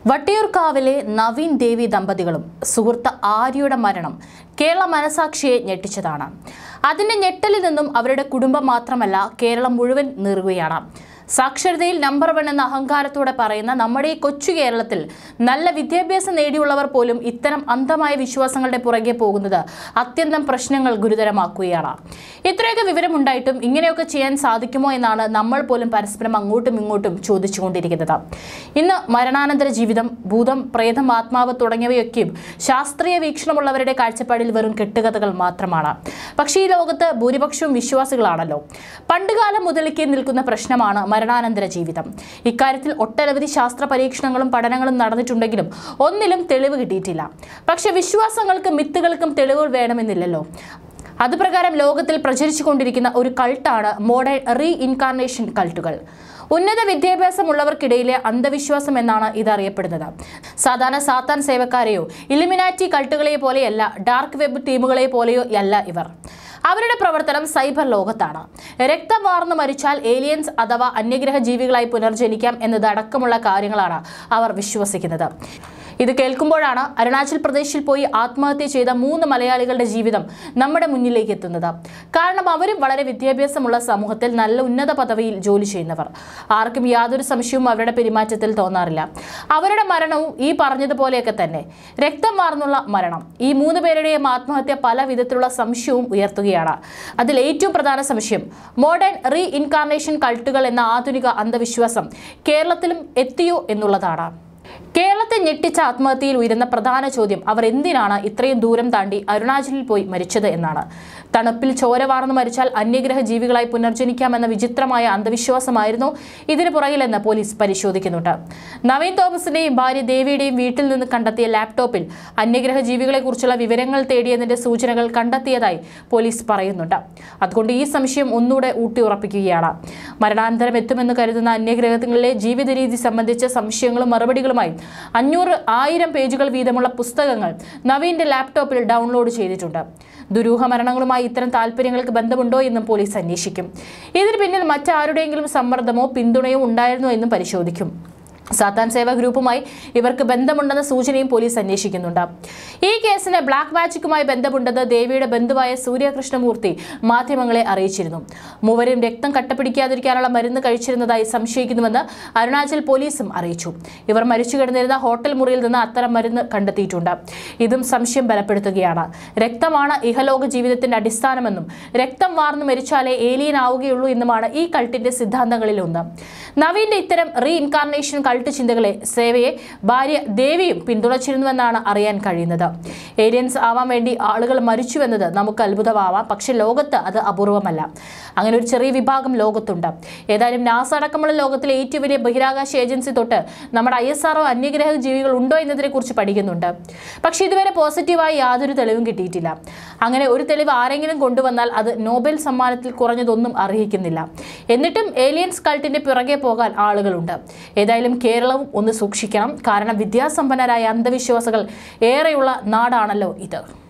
വട്ടിയൂർക്കാവിലെ നവീൻ ദേവി ദമ്പതികളും സുഹൃത്ത് ആര്യയുടെ മരണം കേരള മനസാക്ഷിയെ ഞെട്ടിച്ചതാണ്. അതിന്റെ ഞെട്ടലിൽ നിന്നും അവരുടെ കുടുംബം മാത്രമല്ല കേരളം മുഴുവൻ നീറുകയാണ്. സാക്ഷരതയിൽ നമ്പർ 1 എന്ന അഹങ്കാരത്തോടെ പറയുന്ന നമ്മുടെ ഈ കൊച്ചു കേരളത്തിൽ നല്ല വിദ്യാഭ്യാസം നേടിയുള്ളവർ പോലും ഇത്തരം അന്ധമായ വിശ്വാസങ്ങളുടെ പുറകെ പോകുന്നത് അത്യന്തം പ്രശ്നങ്ങൾ ഗുരുതരമാക്കുകയാണ്. ഇത്രയൊക്കെ വിവരമുണ്ടായിട്ടും ഇങ്ങനെയൊക്കെ ചെയ്യാൻ സാധിക്കുമോ എന്നാണ് നമ്മൾ പോലും പരസ്പരം അങ്ങോട്ടും ഇങ്ങോട്ടും ചോദിച്ചുകൊണ്ടിരിക്കുന്നത്. ഇന്ന് മരണാനന്തര ജീവിതം, ഭൂതം, പ്രേതം, ആത്മാവ് തുടങ്ങിയവയൊക്കെയും ശാസ്ത്രീയ വീക്ഷണമുള്ളവരുടെ കാഴ്ചപ്പാടിൽ വെറും കെട്ടുകഥകൾ മാത്രമാണ്. പക്ഷേ ഈ ലോകത്ത് ഭൂരിപക്ഷവും വിശ്വാസികളാണല്ലോ. പണ്ടുകാലം മുതൽക്കേ നിൽക്കുന്ന പ്രശ്നമാണ് മരണാനന്തര ജീവിതം. ഇക്കാര്യത്തിൽ ഒട്ടനവധി ശാസ്ത്ര പരീക്ഷണങ്ങളും പഠനങ്ങളും നടന്നിട്ടുണ്ടെങ്കിലും ഒന്നിലും തെളിവ് കിട്ടിയിട്ടില്ല. പക്ഷെ വിശ്വാസങ്ങൾക്കും മിത്തുകൾക്കും തെളിവുകൾ വേണമെന്നില്ലല്ലോ. അതുപ്രകാരം ലോകത്തിൽ പ്രചരിച്ചുകൊണ്ടിരിക്കുന്ന ഒരു കൾട്ടാണ് മോഡേൺ റീഇൻകാർണേഷൻ കൾട്ടുകൾ. ഉന്നത വിദ്യാഭ്യാസമുള്ളവർക്കിടയിലെ അന്ധവിശ്വാസം എന്നാണ് ഇതറിയപ്പെടുന്നത്. സാധാരണ സാത്താൻ സേവക്കാരെയോ ഇലുമിനാറ്റി കൾട്ടുകളെ പോലെയല്ല, ഡാർക്ക് വെബ് ടീമുകളെ പോലെയോ അല്ല ഇവർ. അവരുടെ പ്രവർത്തനം സൈബർ ലോകത്താണ്. രക്തം വാർന്നു മരിച്ചാൽ ഏലിയൻസ് അഥവാ അന്യഗ്രഹ ജീവികളായി പുനർജനിക്കാം എന്നതടക്കമുള്ള കാര്യങ്ങളാണ് അവർ വിശ്വസിക്കുന്നത്. ഇത് കേൾക്കുമ്പോഴാണ് അരുണാചൽ പ്രദേശിൽ പോയി ആത്മഹത്യ ചെയ്ത 3 മലയാളികളുടെ ജീവിതം നമ്മുടെ മുന്നിലേക്ക് എത്തുന്നത്. കാരണം അവരും വളരെ വിദ്യാഭ്യാസമുള്ള സമൂഹത്തിൽ നല്ല ഉന്നത പദവിയിൽ ജോലി ചെയ്യുന്നവർ. ആർക്കും യാതൊരു സംശയവും അവരുടെ പെരുമാറ്റത്തിൽ തോന്നാറില്ല. അവരുടെ മരണവും ഈ പറഞ്ഞതുപോലെയൊക്കെ തന്നെ രക്തം വാർന്നുള്ള മരണം. ഈ 3 പേരുടെയും ആത്മഹത്യ പല വിധത്തിലുള്ള സംശയവും ഉയർത്തുകയാണ്. അതിൽ ഏറ്റവും പ്രധാന സംശയം മോഡേൺ റീഇൻകാർണേഷൻ കൾട്ടുകൾ എന്ന ആധുനിക അന്ധവിശ്വാസം കേരളത്തിലും എത്തിയോ എന്നുള്ളതാണ്. കേരളത്തെ ഞെട്ടിച്ച ആത്മഹത്യയിൽ ഉയരുന്ന പ്രധാന ചോദ്യം അവർ എന്തിനാണ് ഇത്രയും ദൂരം താണ്ടി അരുണാചലിൽ പോയി മരിച്ചത് എന്നാണ്. തണുപ്പിൽ ചോര വാർന്നു മരിച്ചാൽ അന്യഗ്രഹ ജീവികളായി പുനർജനിക്കാമെന്ന വിചിത്രമായ അന്ധവിശ്വാസമായിരുന്നു ഇതിന് പുറകിലെന്ന് പോലീസ് പരിശോധിക്കുന്നുണ്ട്. നവീൻ തോമസിന്റെയും ഭാര്യ ദേവിയുടെയും വീട്ടിൽ നിന്ന് കണ്ടെത്തിയ ലാപ്ടോപ്പിൽ അന്യഗ്രഹ ജീവികളെക്കുറിച്ചുള്ള വിവരങ്ങൾ തേടിയതിന്റെ സൂചനകൾ കണ്ടെത്തിയതായി പോലീസ് പറയുന്നുണ്ട്. അതുകൊണ്ട് ഈ സംശയം ഒന്നുകൂടെ ഊട്ടിയുറപ്പിക്കുകയാണ്. മരണാനന്തരം എത്തുമെന്ന് കരുതുന്ന അന്യഗ്രഹങ്ങളിലെ ജീവിത രീതി സംബന്ധിച്ച സംശയങ്ങളും മറുപടികളുമായി 500,000 പേജുകൾ വീതമുള്ള പുസ്തകങ്ങൾ നവീന്റെ ലാപ്ടോപ്പിൽ ഡൗൺലോഡ് ചെയ്തിട്ടുണ്ട്. ദുരൂഹ മരണങ്ങളുമായി ഇത്തരം താല്പര്യങ്ങൾക്ക് ബന്ധമുണ്ടോ എന്നും പോലീസ് അന്വേഷിക്കും. ഇതിന് പിന്നിൽ മറ്റാരുടെയെങ്കിലും സമ്മർദ്ദമോ പിന്തുണയോ ഉണ്ടായിരുന്നോ എന്നും പരിശോധിക്കും. സാത്താൻ സേവ ഗ്രൂപ്പുമായി ഇവർക്ക് ബന്ധമുണ്ടെന്ന സൂചനയും പോലീസ് അന്വേഷിക്കുന്നുണ്ട്. ഈ കേസിന് ബ്ലാക്ക് മാജിക്കുമായി ബന്ധമുണ്ടെന്ന് ദേവിയുടെ ബന്ധുവായ സൂര്യകൃഷ്ണമൂർത്തി മാധ്യമങ്ങളെ അറിയിച്ചിരുന്നു. മൂവരും രക്തം കട്ടപിടിക്കാതിരിക്കാനുള്ള മരുന്ന് കഴിച്ചിരുന്നതായി സംശയിക്കുന്നുവെന്ന് അരുണാചൽ പോലീസും അറിയിച്ചു. ഇവർ മരിച്ചു കിടന്നിരുന്ന ഹോട്ടൽ മുറിയിൽ നിന്ന് അത്തരം മരുന്ന് കണ്ടെത്തിയിട്ടുണ്ട്. ഇതും സംശയം ബലപ്പെടുത്തുകയാണ്. രക്തമാണ് ഇഹലോക ജീവിതത്തിന്റെ അടിസ്ഥാനമെന്നും രക്തം വാർന്നു മരിച്ചാലേ ഏലിയൻ ആവുകയുള്ളൂ എന്നുമാണ് ഈ കൾട്ടിന്റെ സിദ്ധാന്തങ്ങളിലൊന്ന്. നവീന്റെ ഇത്തരം റീഇൻകാർണേഷൻ കൾട്ട് ചിന്തകളെ സേവയെ ഭാര്യ ദേവിയും പിന്തുണച്ചിരുന്നുവെന്നാണ് അറിയാൻ കഴിയുന്നത്. ഏലിയൻസ് ആവാൻ വേണ്ടി ആളുകൾ മരിച്ചുവെന്നത് നമുക്ക് അത്ഭുതമാവാം. പക്ഷെ ലോകത്ത് അത് അപൂർവമല്ല. അങ്ങനെ ഒരു ചെറിയ വിഭാഗം ലോകത്തുണ്ട്. ഏതായാലും നാസ അടക്കമുള്ള ലോകത്തിലെ ഏറ്റവും വലിയ ബഹിരാകാശ ഏജൻസി തൊട്ട് നമ്മുടെ ISRO അന്യഗ്രഹ ജീവികൾ ഉണ്ടോ എന്നതിനെ കുറിച്ച് പഠിക്കുന്നുണ്ട്. പക്ഷെ ഇതുവരെ പോസിറ്റീവായി യാതൊരു തെളിവും കിട്ടിയിട്ടില്ല. അങ്ങനെ ഒരു തെളിവ് ആരെങ്കിലും കൊണ്ടുവന്നാൽ അത് നോബൽ സമ്മാനത്തിൽ കുറഞ്ഞതൊന്നും അർഹിക്കുന്നില്ല. എന്നിട്ടും ഏലിയൻസ് കൾട്ടിന്റെ പിറകെ പോകാൻ ആളുകളുണ്ട്. ഏതായാലും കേരളവും ഒന്ന് സൂക്ഷിക്കണം. കാരണം വിദ്യാസമ്പന്നരായ അന്ധവിശ്വാസികൾ ഏറെയുള്ള നാടാണല്ലോ ഇത്.